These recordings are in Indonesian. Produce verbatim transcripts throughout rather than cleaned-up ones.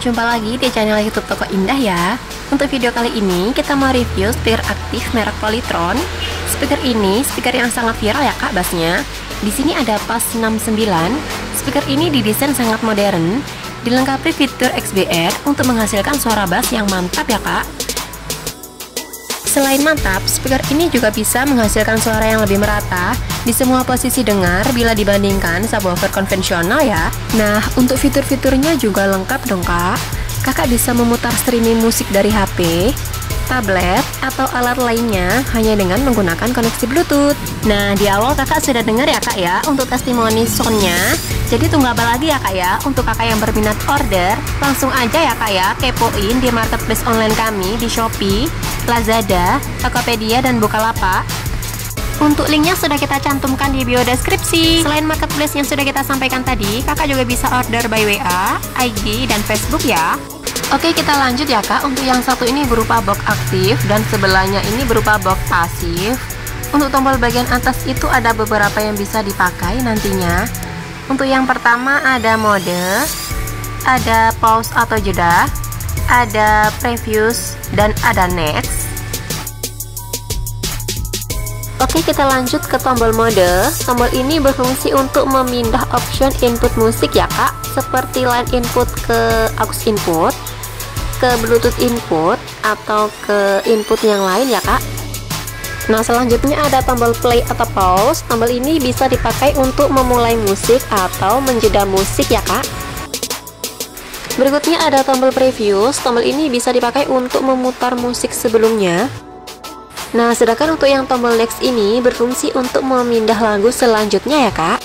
jumpa lagi di channel YouTube Toko Indah ya. Untuk video kali ini kita mau review speaker aktif merek Polytron. Speaker ini speaker yang sangat viral ya kak bassnya. Di sini ada Bass enam sembilan. Speaker ini didesain sangat modern, dilengkapi fitur X B R untuk menghasilkan suara bass yang mantap ya kak. Selain mantap, speaker ini juga bisa menghasilkan suara yang lebih merata di semua posisi dengar bila dibandingkan subwoofer konvensional ya. Nah, untuk fitur-fiturnya juga lengkap dong kak. Kakak bisa memutar streaming musik dari H P, tablet, atau alat lainnya hanya dengan menggunakan koneksi Bluetooth. Nah, di awal kakak sudah dengar ya kak ya untuk testimoni soundnya. Jadi tunggu apa lagi ya kak ya. Untuk kakak yang berminat order, langsung aja ya kak ya kepoin di marketplace online kami di Shopee, Lazada, Tokopedia, dan Bukalapak. Untuk linknya sudah kita cantumkan di bio deskripsi. Selain marketplace yang sudah kita sampaikan tadi, kakak juga bisa order by W A, I G, dan Facebook ya. Oke, kita lanjut ya kak. Untuk yang satu ini berupa box aktif dan sebelahnya ini berupa box pasif. Untuk tombol bagian atas itu ada beberapa yang bisa dipakai nantinya. Untuk yang pertama ada mode, ada pause atau jeda, ada previous, dan ada next. Oke, kita lanjut ke tombol mode. Tombol ini berfungsi untuk memindah option input musik ya kak, seperti line input ke aux input, ke Bluetooth input, atau ke input yang lain ya kak. Nah, selanjutnya ada tombol play atau pause. Tombol ini bisa dipakai untuk memulai musik atau menjeda musik ya kak. Berikutnya ada tombol previous. Tombol ini bisa dipakai untuk memutar musik sebelumnya. Nah, sedangkan untuk yang tombol next ini berfungsi untuk memindah lagu selanjutnya ya kak.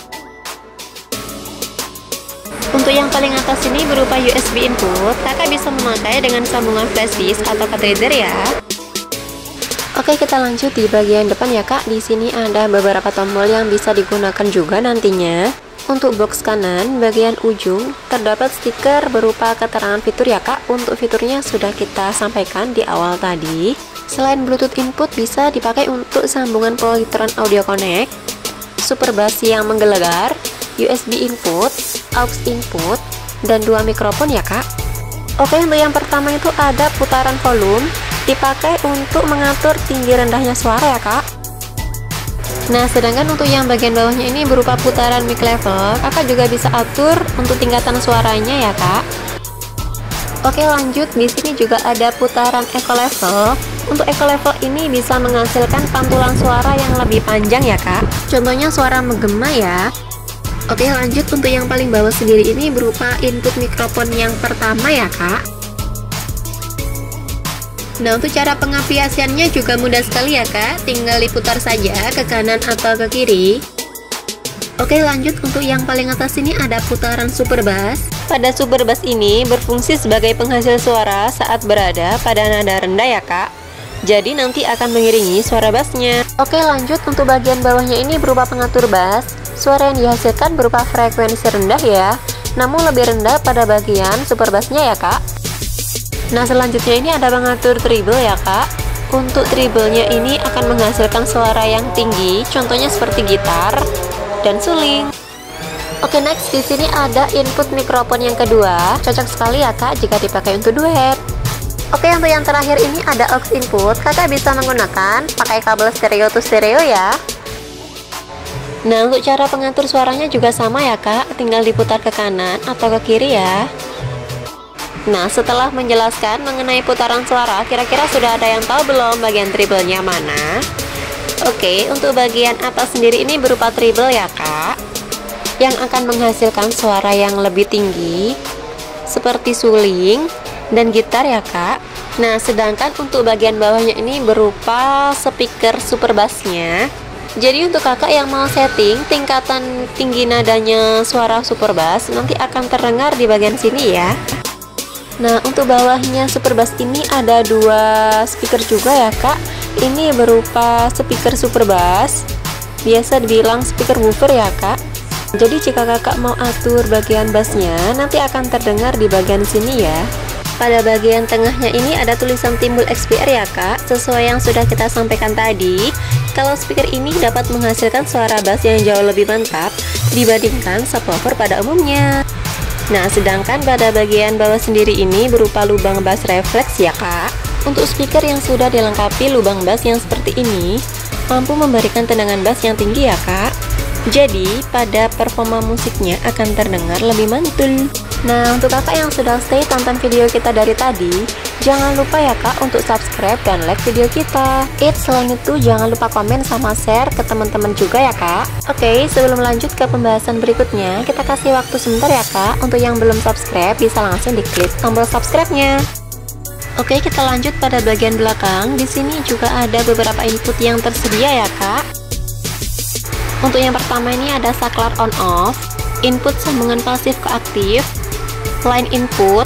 Untuk yang paling atas ini berupa U S B input. Kakak bisa memakai dengan sambungan flash disk atau card reader ya. Oke, kita lanjut di bagian depan ya kak. Di sini ada beberapa tombol yang bisa digunakan juga nantinya. Untuk box kanan bagian ujung terdapat stiker berupa keterangan fitur ya kak. Untuk fiturnya sudah kita sampaikan di awal tadi. Selain Bluetooth input bisa dipakai untuk sambungan Polytron Audio Connect, super bass yang menggelegar, U S B input, aux input, dan dua mikrofon ya kak. Oke, untuk yang pertama itu ada putaran volume, dipakai untuk mengatur tinggi rendahnya suara ya kak. Nah, sedangkan untuk yang bagian bawahnya ini berupa putaran mic level, kakak juga bisa atur untuk tingkatan suaranya ya kak. Oke, lanjut. Di sini juga ada putaran echo level. Untuk echo level ini bisa menghasilkan pantulan suara yang lebih panjang ya kak. Contohnya suara menggema ya. Oke, lanjut. Untuk yang paling bawah sendiri ini berupa input mikrofon yang pertama ya kak. Nah, untuk cara pengaplikasiannya juga mudah sekali ya kak. Tinggal diputar saja ke kanan atau ke kiri. Oke, lanjut. Untuk yang paling atas ini ada putaran super bass. Pada super bass ini berfungsi sebagai penghasil suara saat berada pada nada rendah ya kak. Jadi nanti akan mengiringi suara bassnya. Oke, lanjut. Untuk bagian bawahnya ini berupa pengatur bass. Suara yang dihasilkan berupa frekuensi rendah ya, namun lebih rendah pada bagian super bassnya ya kak. Nah, selanjutnya ini ada pengatur treble ya kak. Untuk treble-nya ini akan menghasilkan suara yang tinggi, contohnya seperti gitar dan suling. Oke, next di sini ada input mikrofon yang kedua. Cocok sekali ya kak jika dipakai untuk duet. Oke, untuk yang terakhir ini ada aux input. Kakak bisa menggunakan pakai kabel stereo to stereo ya. Nah, untuk cara pengatur suaranya juga sama ya kak. Tinggal diputar ke kanan atau ke kiri ya. Nah, setelah menjelaskan mengenai putaran suara, kira-kira sudah ada yang tahu belum bagian treble-nya mana? Oke, untuk bagian atas sendiri ini berupa treble ya kak, yang akan menghasilkan suara yang lebih tinggi seperti suling dan gitar ya kak. Nah, sedangkan untuk bagian bawahnya ini berupa speaker super bassnya. Jadi untuk kakak yang mau setting tingkatan tinggi nadanya suara super bass, nanti akan terdengar di bagian sini ya. Nah, untuk bawahnya super bass ini ada dua speaker juga ya kak. Ini berupa speaker super bass, biasa dibilang speaker woofer ya kak. Jadi jika kakak mau atur bagian bassnya, nanti akan terdengar di bagian sini ya. Pada bagian tengahnya ini ada tulisan timbul X B R ya kak. Sesuai yang sudah kita sampaikan tadi, kalau speaker ini dapat menghasilkan suara bass yang jauh lebih mantap dibandingkan subwoofer pada umumnya. Nah, sedangkan pada bagian bawah sendiri ini berupa lubang bass refleks ya kak. Untuk speaker yang sudah dilengkapi lubang bass yang seperti ini, mampu memberikan tendangan bass yang tinggi ya kak. Jadi, pada performa musiknya akan terdengar lebih mantul. Nah, untuk kakak yang sudah stay tonton video kita dari tadi, jangan lupa ya kak untuk subscribe dan like video kita. Eits, selain itu jangan lupa komen sama share ke teman-teman juga ya kak. Oke, sebelum lanjut ke pembahasan berikutnya, kita kasih waktu sebentar ya kak. Untuk yang belum subscribe, bisa langsung diklik tombol subscribe-nya. Oke, kita lanjut pada bagian belakang. Di sini juga ada beberapa input yang tersedia ya kak. Untuk yang pertama ini ada saklar on off, input sambungan pasif ke aktif, line input.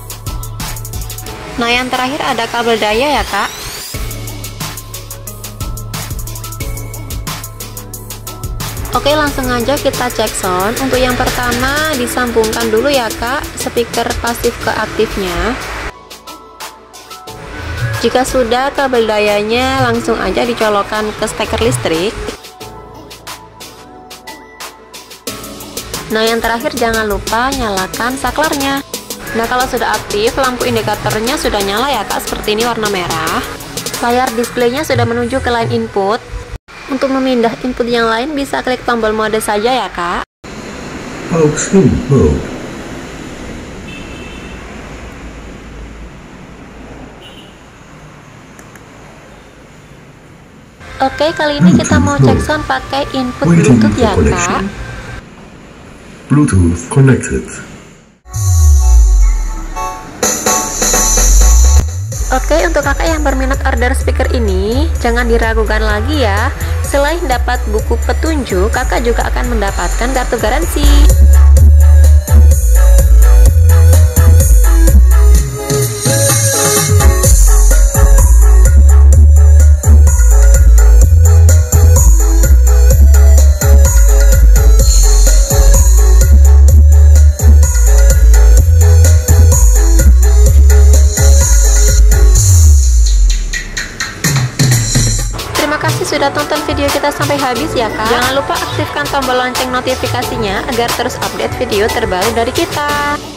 Nah, yang terakhir ada kabel daya ya kak. Oke, langsung aja kita cek sound. Untuk yang pertama disambungkan dulu ya kak speaker pasif ke aktifnya. Jika sudah, kabel dayanya langsung aja dicolokkan ke steker listrik. Nah, yang terakhir jangan lupa nyalakan saklarnya. Nah, kalau sudah aktif, lampu indikatornya sudah nyala ya kak, seperti ini warna merah. Layar displaynya sudah menuju ke line input. Untuk memindah input yang lain bisa klik tombol mode saja ya kak. Aux in mode. Oke, kali ini kita mau cek sound pakai input Bluetooth ya kak. Bluetooth connected. Oke, untuk kakak yang berminat order speaker ini, jangan diragukan lagi ya. Selain dapat buku petunjuk, kakak juga akan mendapatkan kartu garansi. Terima kasih sudah tonton video kita sampai habis ya kak. Jangan lupa aktifkan tombol lonceng notifikasinya agar terus update video terbaru dari kita.